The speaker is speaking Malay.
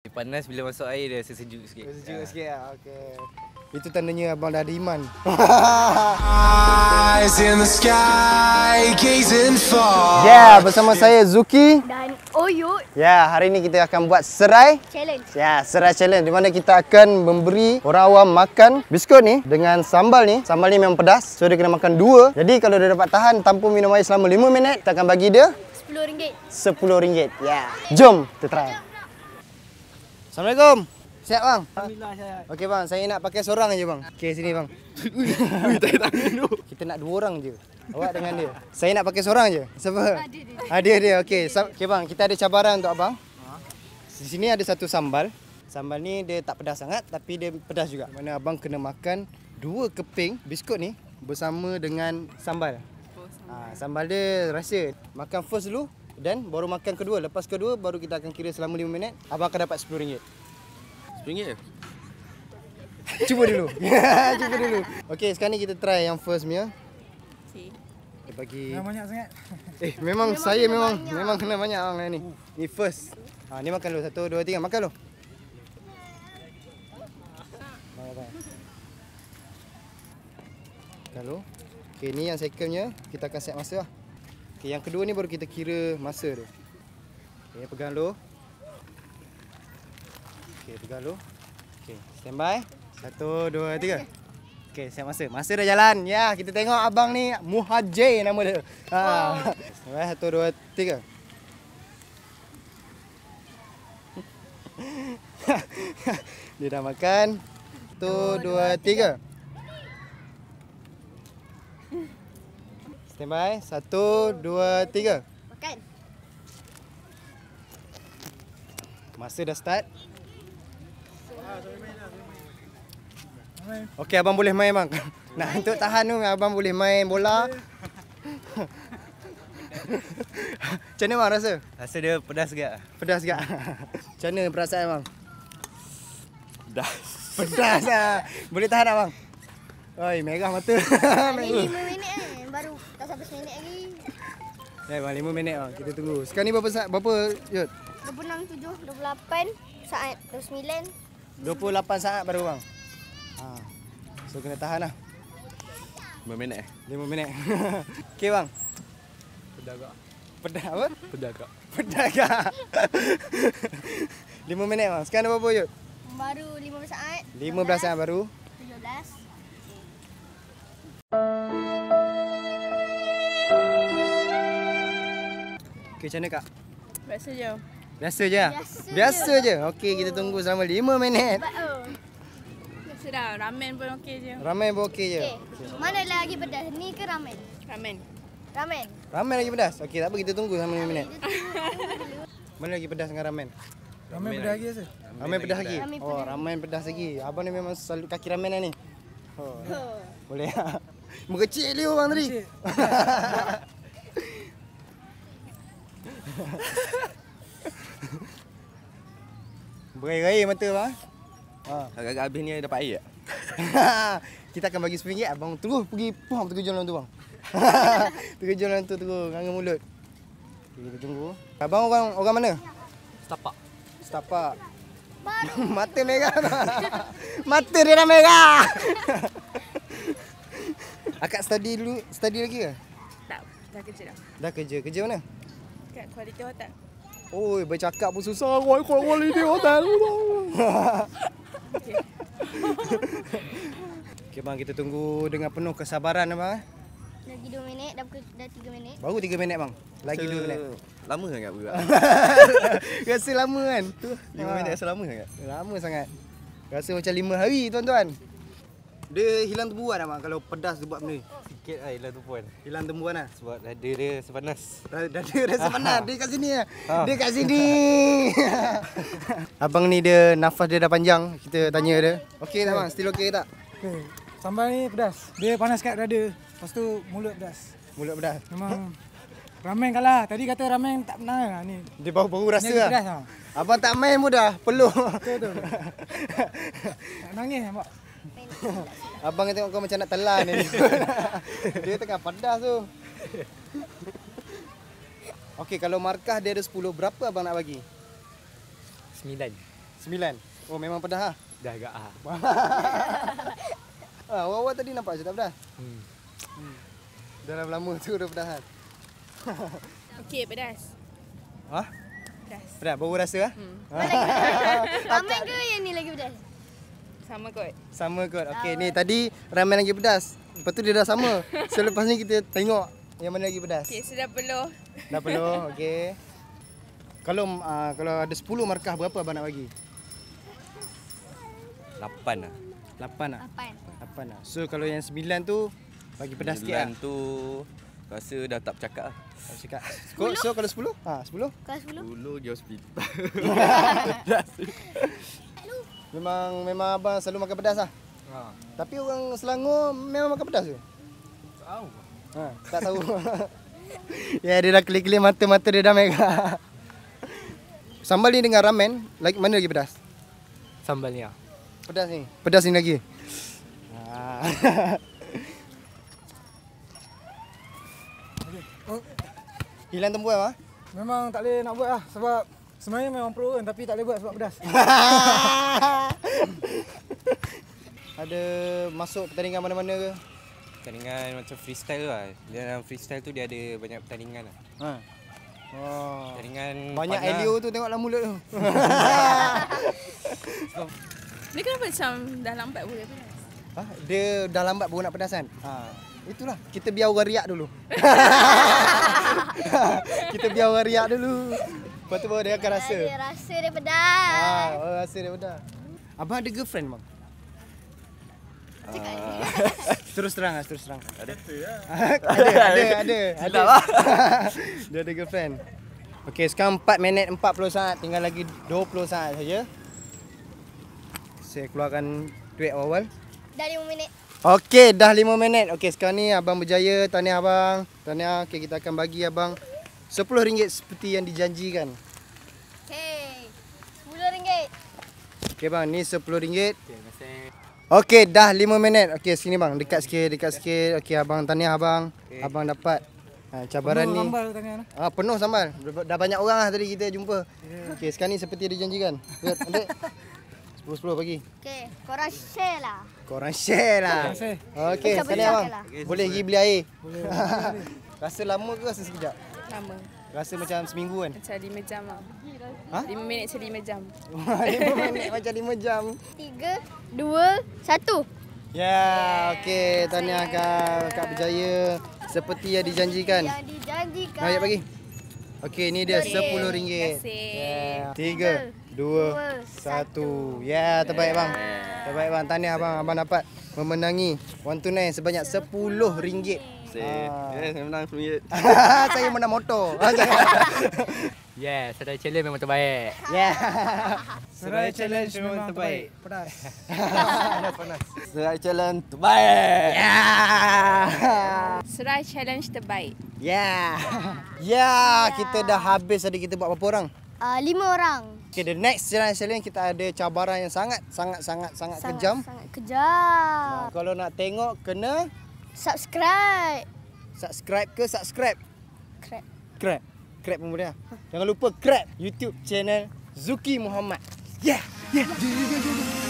Panas bila masuk air dia sejuk sikit. Sejuk sikit lah. Okey. Itu tandanya abang dah ada iman. Eyes in the sky, gazing far. Ya, bersama saya Zuki Dan Oyut. Ya, hari ni kita akan buat serai Challenge. Ya, serai challenge di mana kita akan memberi orang awam makan biskut ni dengan sambal ni. Sambal ni memang pedas, so dia kena makan 2. Jadi kalau dia dapat tahan tanpa minum air selama 5 minit, kita akan bagi dia RM10. RM10. Ya. Jom kita try. Assalamualaikum. Siap bang? Alhamdulillah saya. Okey bang, saya nak pakai seorang aja bang. Okey sini bang. Kita nak 2 orang je. Awak dengan dia. Saya nak pakai seorang je. Siapa? Ada dia. Okey. Okey bang, kita ada cabaran untuk abang. Di sini ada satu sambal. Sambal ni dia tak pedas sangat tapi dia pedas juga. Mana abang kena makan 2 keping biskut ni bersama dengan sambal. Sambal dia rasa. Makan first dulu dan baru makan kedua. Lepas kedua baru kita akan kira selama 5 minit. Abang akan dapat RM10. RM10 je? Cuba dulu. Cuba dulu. Okey, sekarang ni kita try yang first punya. Dia bagi Banyak sangat. memang saya memang kena banyak bang ni. Ni first. Ni makan dulu. 1 2 3 makan dulu. Makan dulu. Okey, ni yang secondnya kita akan set masa lah. Okey, yang kedua ni baru kita kira masa dia. Okey, pegang dulu. Okey, pegang dulu. Okey, standby. 1 2 3. Okey, set masa. Masa dah jalan. Ya, kita tengok abang ni Muhajir nama dia. Standby 1 2 3. Dia dah makan. 1 2 3. Standby. 1 2 3. Makan. Masa dah start. Okey, abang boleh main bang. Nak untuk tahan tu abang boleh main bola. Macam mana bang rasa? Rasa dia pedas juga. Pedas tak? Macam mana perasaan bang? Pedas. Pedas lah. Boleh tahan tak bang? Oi, merah mata. Ni 5 minit baru tak sampai 1 minit lagi. Bang, 5 minit bang. Kita tunggu. Sekarang ni berapa saat? Berapa, Yud? 26, 7, 28 saat 29. 28 saat baru bang. So kena tahan lah. 5 minit 5 minit. Okey bang. Pedas tak? Pedas apa? Pedas tak? Pedas tak? 5 minit bang. Sekarang dah berapa Yud? Baru 15 saat. 15 saat baru. 17. Okey, macam mana kak? Biasa je. Biasa je? Biasa je. Okey, kita tunggu selama 5 minit. Biasa dah, ramen pun okey je. Ramen pun okey je? Mana lagi pedas? Ni ke ramen? Ramen. Ramen. Ramen lagi pedas? Okey, tak apa, kita tunggu selama 5 minit. Mana lagi pedas dengan ramen? Ramai pedas lagi rasa. Ramen pedas lagi? Ramen Oh, ramen pedas lagi. Abang ni memang selalu kaki ramen lah ni. Oh. Boleh tak? Mengecil dia orang tadi. Berai-rai mata bang. Agak-agak habis ni dapat air tak? Kita akan bagi RM10. Abang terus pergi terkejut dalam tu bang. Terkejut dalam tu terus nganga mulut. Okay, kita tunggu. Abang orang mana? Setapak. Setapak. Mata merah. Mata dia dah merah. Akak study lagi ke? Tak, dah kerja dah. Dah kerja. Kerja mana? Kat Quality Hotel. Oi, bercakap pun susah. Quality Hotel. Okey bang, kita tunggu dengan penuh kesabaran bang. Lagi 2 minit, dah 3 minit. Baru 3 minit bang. Lagi 2 minit. Lama sangat pula. Rasa lama kan? 5 minit rasa lama sangat. Lama sangat. Rasa macam 5 hari tuan-tuan. Dia hilang tembuhan tak bang kalau pedas dia buat benda ni? Sikit lah hilang tumpuan. Hilang tembuhan lah. Sebab dada dia sepanas. Dada rasa panas. Dia kat sini lah. Dia kat sini. Abang ni dia nafas dia dah panjang. Kita tanya dia. Okey tak bang? Still okey tak? Okay. Sambal ni pedas. Dia panas kat dada. Lepas tu mulut pedas. Mulut pedas. Memang ramen kalah. Tadi kata ramen tak pernah lah ni. Dia baru rasa Ni lah. pedas lah. Abang tak main pun dah peluh. Betul. Tak nangis nampak. Abang tengok kau macam nak telan ni. Dia tengah pedas tu. Okey, kalau markah dia ada 10, berapa abang nak bagi? 9. 9. Oh memang pedas ah. Dah agak ah. Awak tadi nampak je tak pedas. Dalam lama tu dah pedas. Okey, pedas. Ha? Pedas. Pedas baru rasa ah. Ramen ke yang ni lagi pedas? Sama kot. Sama kot. Okey ni tadi ramen lagi pedas. Lepas tu dia dah sama. So lepas ni kita tengok yang mana lagi pedas. Okey, sudah peluh. Dah penuh. Okey. Kalau ada 10 markah berapa abang nak bagi? 8 lah. 8 lah. 8 8. lah. So kalau yang 9 tu bagi pedas sikit lah. 9 tu rasa dah tak bercakap lah. Tak cakap. So kalau 10? 10? Kelas 10. Dulu dia hospital. Memang abang selalu makan pedas lah. Tapi orang Selangor memang makan pedas ke? Tahu. Tak tahu. Ya dia dah kelip-kelip mata dia dah merah. Sambal ni dengan ramen, mana lagi pedas? Sambalnya. Pedas ni. Pedas ni lagi. Hilang tempoh ah. Memang tak boleh nak buat lah sebab sebenarnya memang pro kan tapi tak boleh buat sebab pedas. Ada masuk pertandingan mana-mana ke? Pertandingan macam freestyle lah. Dalam freestyle tu dia ada banyak pertandingan lah. Oh. Pertandingan Banyak panah. Elio tu tengoklah mulut tu. Ni kenapa macam dah lambat boleh pedas? Dia dah lambat baru nak pedas kan? Itulah. Kita biar orang riak dulu. Kita biar orang riak dulu. Lepas tu baru dia akan rasa. Dia rasa dia pedas. Orang rasa dia pedas. Abang ada girlfriend bang? Terus terang. Ada. Ada. Dia ada girlfriend. Okey, sekarang 4 minit 40 saat, tinggal lagi 20 saat saja. Saya keluarkan duit awal. Dah 5 minit. Okey, dah 5 minit. Okey, sekarang ni abang berjaya. Tahniah abang. Tahniah. Okey, kita akan bagi abang RM10 seperti yang dijanjikan. Okey. RM10. Okey bang, ni RM10. Terima kasih. Okey, dah 5 minit. Okey, sini bang. Dekat sikit. Okey, abang tahniah abang. Okay. Abang dapat cabaran Penuh ni. sambal tangan. Penuh sambal. Dah banyak orang lah tadi kita jumpa. Okey, sekarang ni seperti yang dijanjikan. Adik. 10 bagi. Okey, korang share lah. Korang share lah. Terima kasih. Okey, Macam tahniah bang. lah. Boleh pergi beli air. Rasa lama ke rasa sekejap? Lama. Rasa macam seminggu kan? Macam 5 jam lah. Ha? 5 minit macam 5 jam. 5 minit macam 5 jam. 3, 2, 1. Ya, okey. Tahniah Kak Berjaya. Seperti yang dijanjikan. Yang dijanjikan. Nak bagi? Okey, ni dia RM10. Terima kasih. 3, 2, 1. Ya, terbaik bang. Terbaik bang. Tahniah abang. Abang dapat memenangi wang tunai sebanyak RM10. Saya menang RM10. Saya menang motor. Yeah, Serai Challenge memang terbaik. Ya. Serai challenge memang terbaik. Pedas. Serai Challenge terbaik. Ya. Serai challenge terbaik. Ya. Ya, kita dah habis tadi. Kita buat berapa orang? 5 orang. Okay, the next challenge kita ada cabaran yang sangat kejam. Sangat kejam. Kalau nak tengok kena Subscribe. subscribe ke subscribe. Crap. Crab pun boleh lah. Jangan lupa Crab YouTube channel Zuki Muhammad. Yeah.